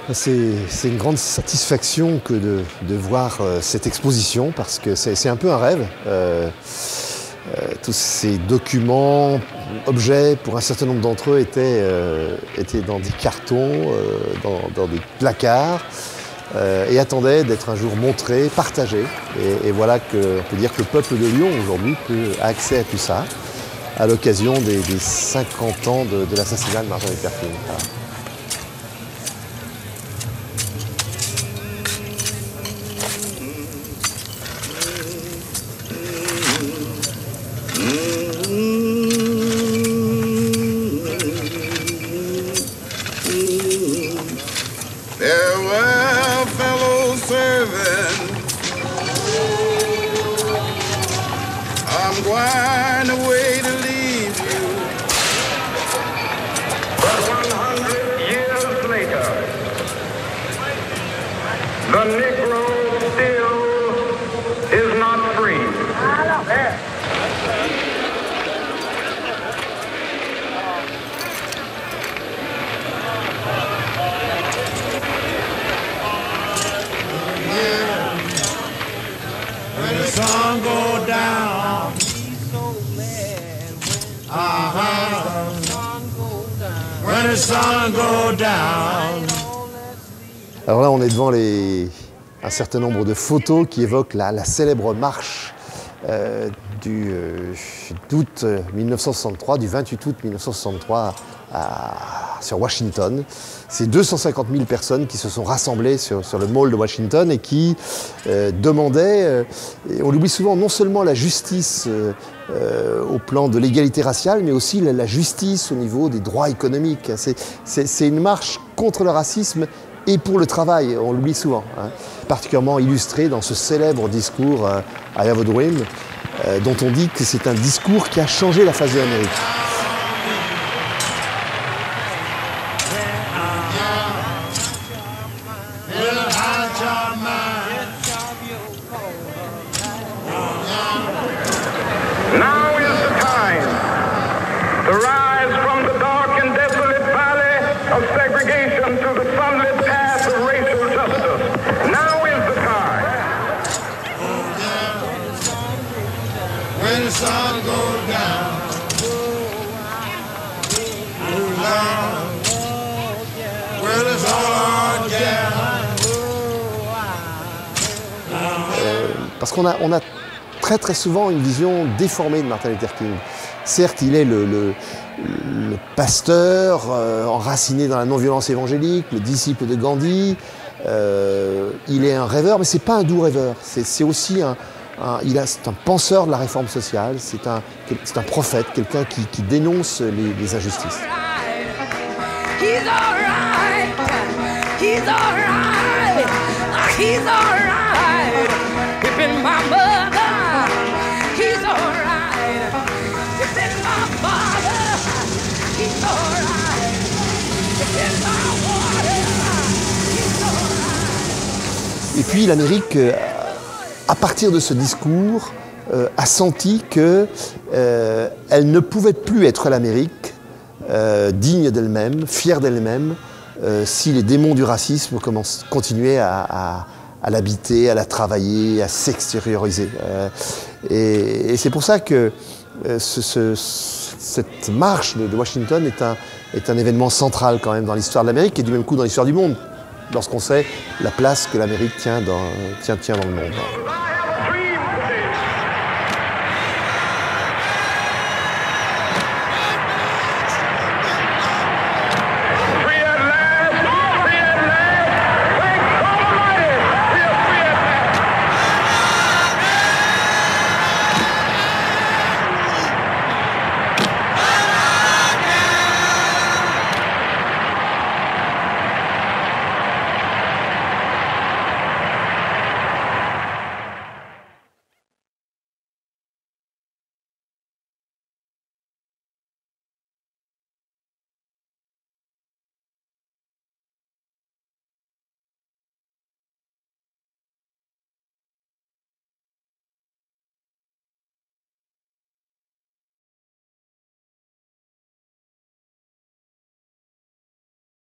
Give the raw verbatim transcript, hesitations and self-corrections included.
C'est une grande satisfaction que de, de voir euh, cette exposition parce que c'est un peu un rêve. Euh, euh, tous ces documents, objets, pour un certain nombre d'entre eux, étaient, euh, étaient dans des cartons, euh, dans, dans des placards euh, et attendaient d'être un jour montrés, partagés. Et, et voilà qu'on peut dire que le peuple de Lyon aujourd'hui a accès à tout ça à l'occasion des, des cinquante ans de, de l'assassinat de Martin Luther King. Voilà. Farewell, fellow servant. I'm going away to leave you. But one hundred years later, the Negro still is not free. When the sun go down, uh-huh. When the sun go down. Alors là, on est devant les, un certain nombre de photos qui évoquent la, la célèbre marche euh, du euh, d'août mille neuf cent soixante-trois, du vingt-huit août mille neuf cent soixante-trois à, sur Washington. C'est deux cent cinquante mille personnes qui se sont rassemblées sur, sur le mall de Washington et qui euh, demandaient, euh, et on l'oublie souvent, non seulement la justice euh, euh, au plan de l'égalité raciale, mais aussi la, la justice au niveau des droits économiques. C'est une marche contre le racisme et pour le travail, on l'oublie souvent, hein, particulièrement illustré dans ce célèbre discours euh, I Have a Dream, euh, dont on dit que c'est un discours qui a changé la face de l'Amérique. Now is the time to rise from the dark and desolate valley of segregation to the sunlit path of racial justice. Now is the time. When the sun goes down, well, it's all again. Euh, parce qu'on a, on a très très souvent une vision déformée de Martin Luther King. Certes, il est le, le, le pasteur euh, enraciné dans la non-violence évangélique, le disciple de Gandhi. Euh, il est un rêveur, mais c'est pas un doux rêveur. C'est aussi un, un, il a, c'est un penseur de la réforme sociale. C'est un, c'est un prophète, quelqu'un qui, qui dénonce les, les injustices. He's all right. He's all right. He's all right. He's been my mother. He's all right. He's been my father. He's all right. He's been my water. He's all right. Et puis l'Amérique, euh, à partir de ce discours, euh, a senti que euh, elle ne pouvait plus être l'Amérique euh, digne d'elle-même, fière d'elle-même, euh, si les démons du racisme commencent, continuaient à, à, à l'habiter, à la travailler, à s'extérioriser. Euh, et et c'est pour ça que euh, ce, ce, cette marche de, de Washington est un, est un événement central quand même dans l'histoire de l'Amérique et du même coup dans l'histoire du monde, lorsqu'on sait la place que l'Amérique tient dans, tient, tient dans le monde.